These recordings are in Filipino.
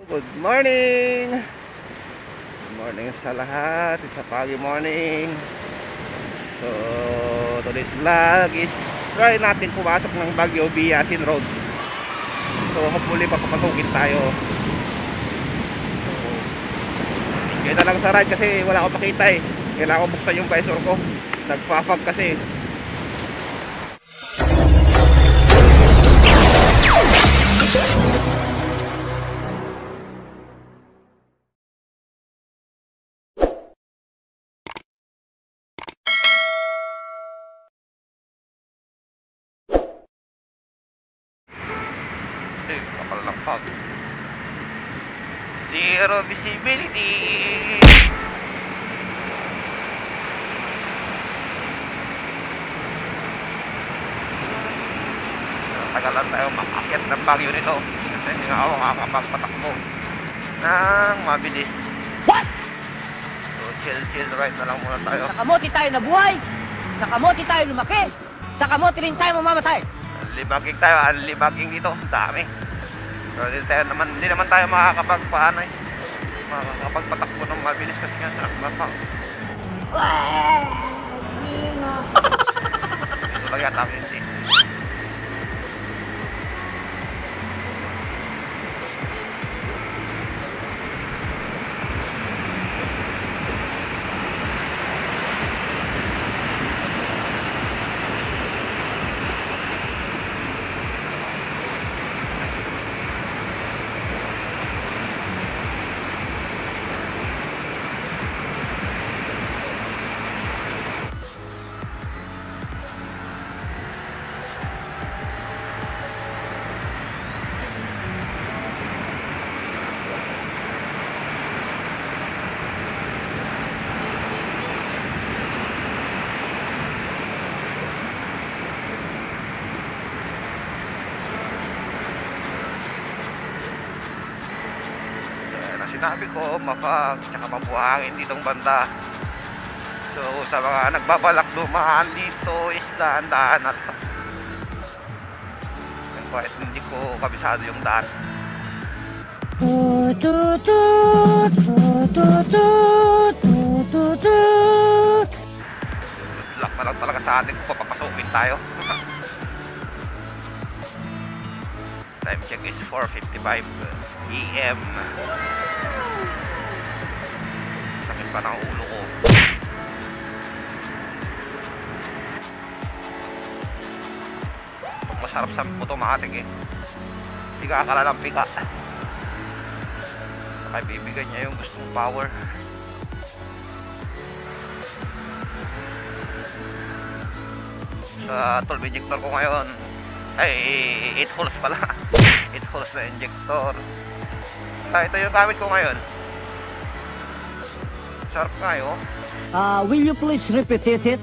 Good morning! Good morning sa lahat. It's a foggy morning. So, today's vlog is try natin pumasok ng Baguio via Asin Road. So, hopefully papapasukin tayo. So, enjoy na lang sa ride kasi wala akong makita eh. Kailangan ko buksan yung visor ko. Nagpa-fog kasi. Kapal ng fog. Zero visibility. Tagalan tayo makakyat ng Baguio nito kasi hindi nga ako makakapagpatakbo ng mabilis. What? So chill ride na lang muna tayo. Sa kamote tayo nabuhay, sa kamote tayo lumaki, sa kamote rin tayo mamamatay. Libaging tayo, libaging dito, dami. So hindi naman tayo makakapagpaano eh, makakapagpatakbo ng mabilis kasi nga sa nakapang. Dito lang yata hindi. Sinabi ko, mapag tsaka mabuhangin ditong banda. So sa mga nagbabalak dumaan dito is daan-daan at kahit hindi ko kabisado yung daan. Luck na lang talaga sa atin kung papapasukin tayo. Time check is 4:55 AM. Sakit pa ng ulo ko. Pag masarap sa automatic eh, pika ka lang pika. Saka bibigyan niya yung gustong power. Sa 12 injector ko ngayon ay 8 holes pala. 8 holes na injector. Ito yung gamit ko ngayon. Sharp nga yun. Will you please repeat it?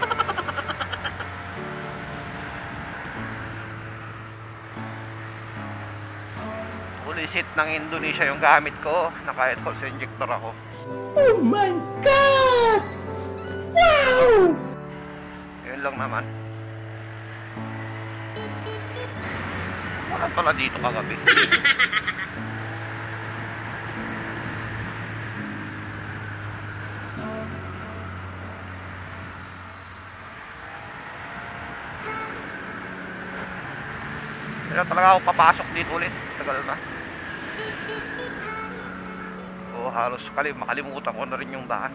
Pulisit ng Indonesia yung gamit ko. Naka 8 holes injector ako. Oh my God! Wow! Yun lang naman. Wala pala dito kagabi. Kaya talaga ako papasok dito ulit. Tagal na. O halos makalimutan ko na rin yung daan.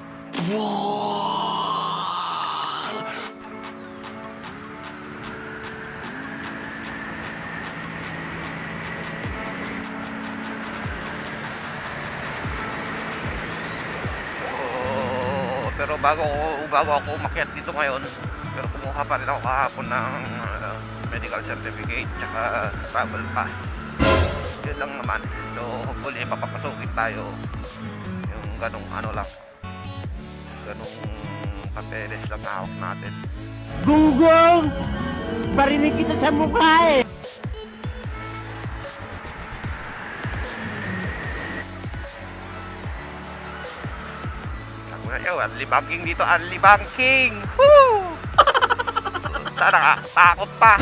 Pero bago ako umakyat dito ngayon, pero kumuha pa rin ako kahapon ng medical certificate tsaka travel pass. Yun lang naman. So hopefully papapasukin tayo yung ganong ano lang, ganong papeles lang hawak natin. Gunggong! Barinig kita sa mukha eh! Anli banking dito, anli banking. Woo! Sana takot pa.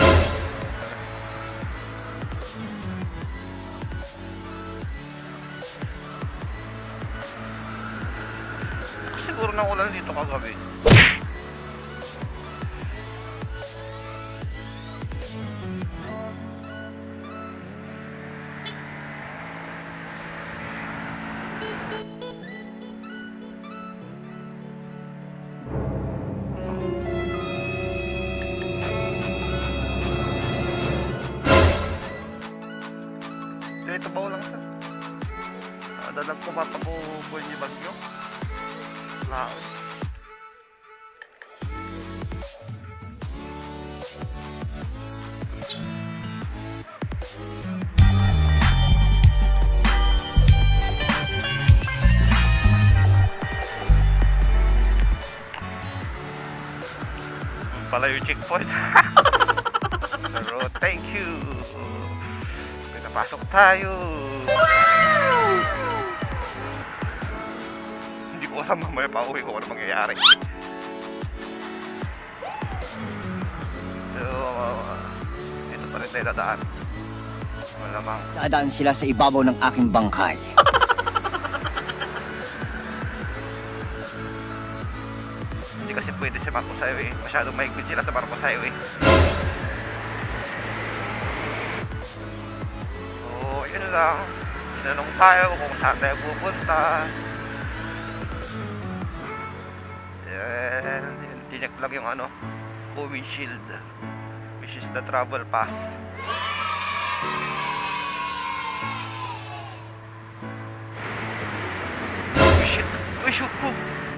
ng ulan dito kagabi. Ito ba lang sa? Dalag ko ba po yung bagyo? Lahat. Pala yung checkpoint. Pero thank you. Pinapasok tayo. Hindi ko alam mamaya pa uwi ko ano mangyayari. So, dito pa rin tayo dadaan. Malamang. Dadaan sila sa ibabaw ng aking bangkay. Hindi kasi pwede si Marcos Highway. Masyadong mahigpit sila sa Marcos Highway. So, yun lang. Tinanong tayo kung saan tayo pupunta. And tinek lang yung ano, windshield, which is the travel pass. Oh shit! Oh shoot! Oh.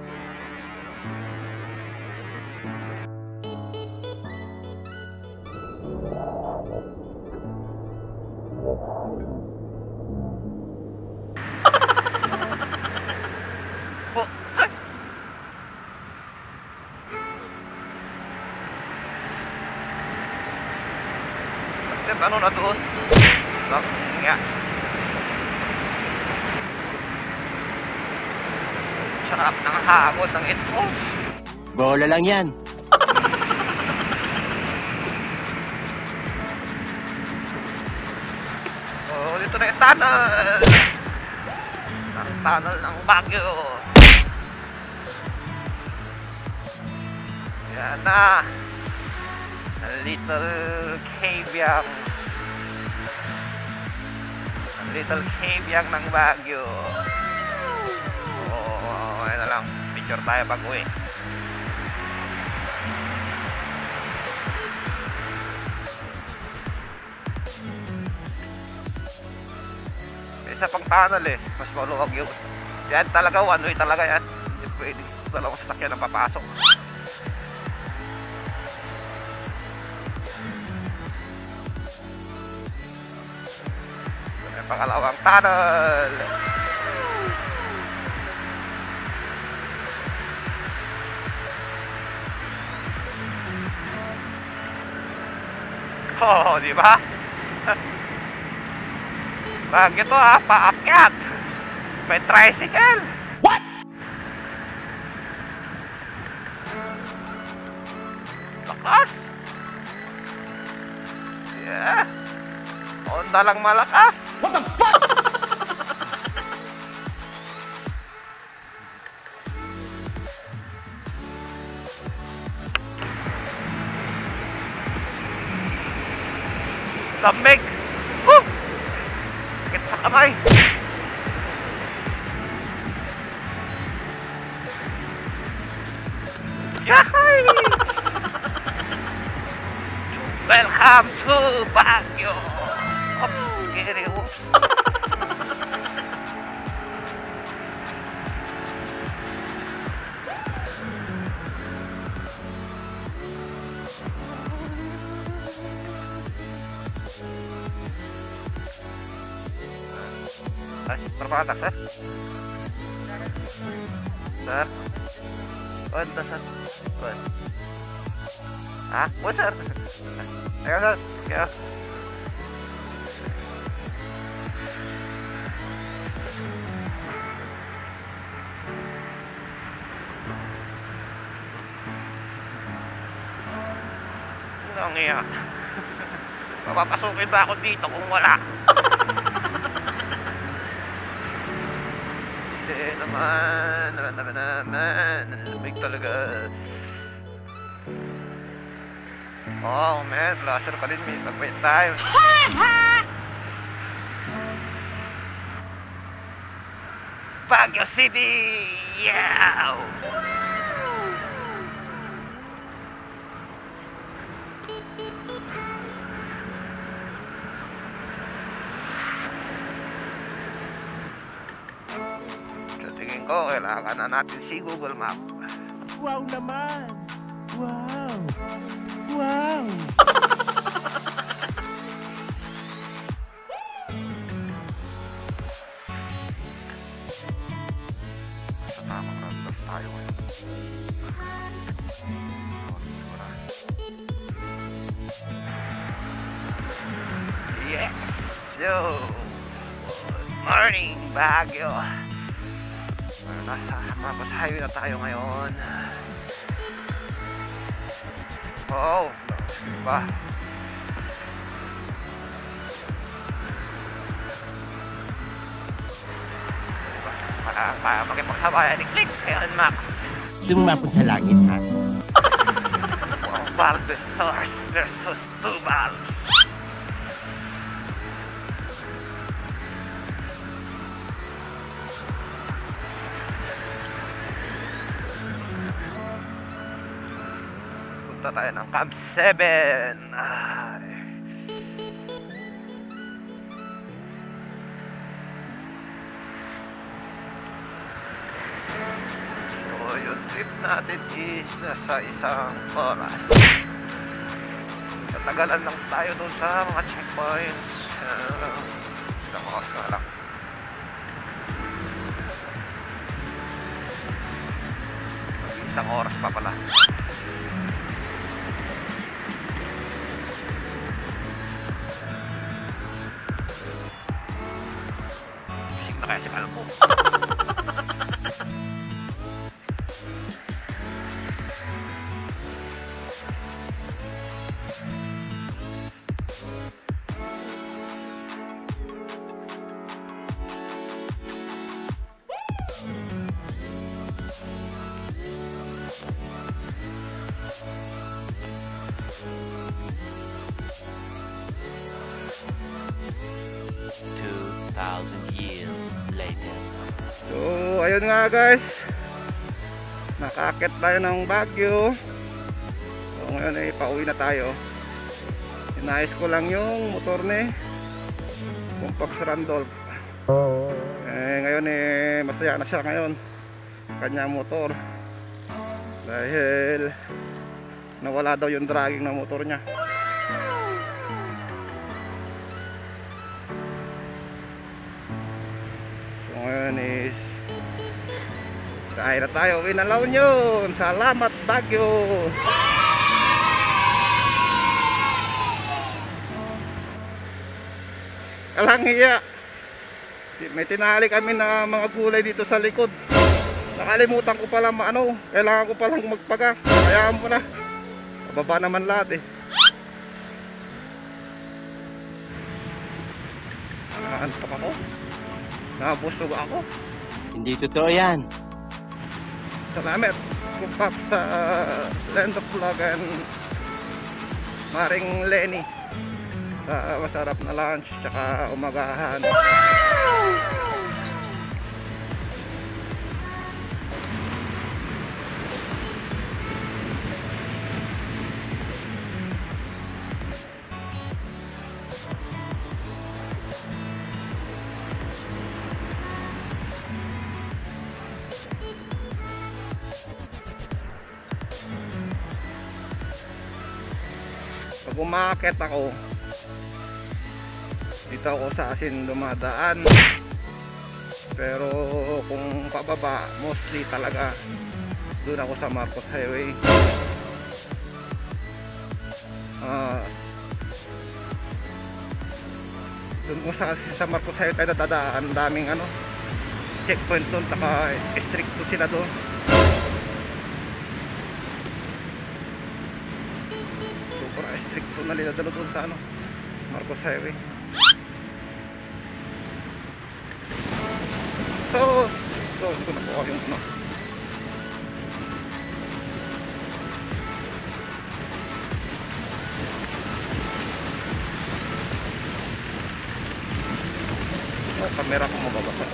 Oh, ay! Ano na doon? Nga. Sarap ng hagod ng ito. Bola lang yan. Oh, dito na yung tunnel. Ang tunnel ng Baguio. Yan na. A little cave yang. A little cave yang ng Baguio. Oh, ayun na lang. Picture tayo pag uwi. Isa pang tunnel eh. Mas maluwag yun. Yan talaga, one way talaga yan. Hindi pwede dalawang sasakyan ang papasok. Yan pangalawang tunnel. Oh, di ba? Bagyo to ha, paakyat. May tricycle. What? Lakas. Yeah. Honda lang malakas. What the fuck? Lamig. Woo! Sakit sa kamay. Yahay! Welcome to Baguio. Oops, scary. Oops. Berapa sir? Sir? Oh, sir. Oh. Ah, what sir? Ayo sir, ya. Ano nga? Papapasukin ba ako dito kung wala? Hindi naman. Lamig talaga. Oh man, laser ka din, may magbayad tayo. Baguio City! Yeah! Sa tingin ko, kailangan na natin si Google Map. Wow naman! Wow! Wow! Sa tamang random tayo ngayon. Yes! Yo! Good morning, Baguio! Nasa Marcos Highway na tayo ngayon. Oh, diba? Para makipagsabayan ni Click ngayon, Max. Lumapot sa langit, ha? One Bulbasaur versus two Bulbs. Punta tayo ng Camp 7. Ay. So, yung trip natin is nasa isang oras. Natagalan lang tayo doon sa mga checkpoints. Isang oras na lang. Isang oras pa pala. Sing na kaya si Kalbo. 2,000 years later. So, ayun nga guys. Nakakit tayo ng Baguio. So, ngayon ay pauwi na tayo. Inayos ko lang yung motor ni Compax Randolph. Ngayon masaya na siya ngayon. Kanyang motor. Dahil nawala daw yung dragging ng motor niya. So ngayon is kain na tayo, uwi na La Union. Salamat Baguio. Alang hiya. May tinali kami na mga gulay dito sa likod. Nakalimutan ko pala kailangan ko palang magpagas. Kayaan mo na. Bababa naman lahat eh. Nakaantok ako. Nakabusog ako. Hindi totoo yan. Salamat Compax sa Land of Vlog and Maring Lenny sa masarap na lunch tsaka umagahan. Pag umaakit ako dito ako sa Asin dumadaan, pero kung pababa mostly talaga doon ako sa Marcos Highway. Doon ko sa Marcos Highway tayo dadaan, daming checkpoint doon, taka strict sila doon. Super strict na nila doon sa Marcos Highway. So, dito. Hindi ko nakuha yung ano. Kamera ko mababasa.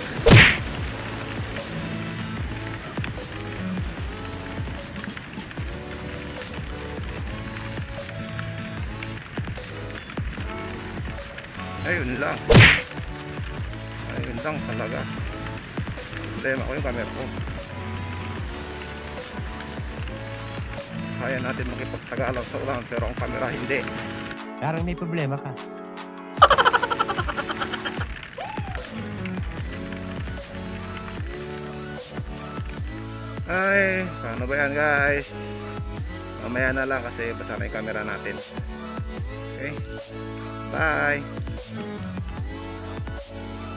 Ayun lang talaga. Problema ko yung camera ko. Kaya natin makipagtagalan sa ulan pero ang camera hindi. Parang may problema ka. Ay, paano ba yan guys? Mamaya na lang kasi basta na yung camera natin. Okay, bye.